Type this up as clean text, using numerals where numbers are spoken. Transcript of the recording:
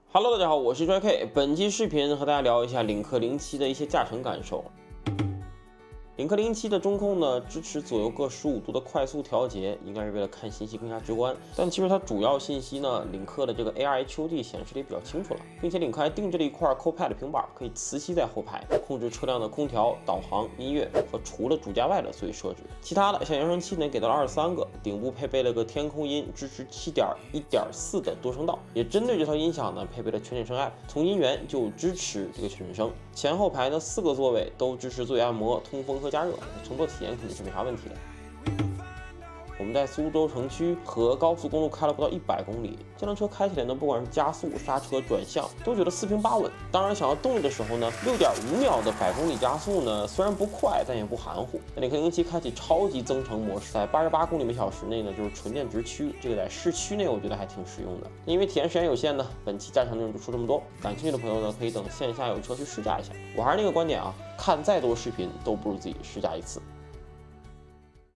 Hello， 大家好，我是 JK， 本期视频和大家聊一下领克07的一些驾乘感受。领克07的中控呢，支持左右各15度的快速调节，应该是为了看信息更加直观。但其实它主要信息呢，领克的这个 AR HUD 显示的也比较清楚了，并且领克还定制了一块 Co-Pilot 平板，可以磁吸在后排，控制车辆的空调、导航、音乐和除了主驾外的所有设置。其他的像扬声器呢，给到了23个，顶部配备了个天空音，支持7.1.4的多声道，也针对这套音响呢，配备了全景声 App， 从音源就支持这个全景声。前后排呢4个座位都支持座椅按摩、通风和加热，乘坐体验肯定是没啥问题的。我们在苏州城区和高速公路开了不到100公里，这辆车开起来呢，不管是加速、刹车、转向，都觉得四平八稳。当然，想要动力的时候呢，6.5秒的100公里加速呢，虽然不快，但也不含糊。那领克07开启超级增程模式，在88公里每小时内呢，就是纯电直驱，这个在市区内我觉得还挺实用的。因为体验时间有限呢，本期驾乘内容就说这么多。感兴趣的朋友呢，可以等线下有车去试驾一下。我还是那个观点啊，看再多视频都不如自己试驾一次。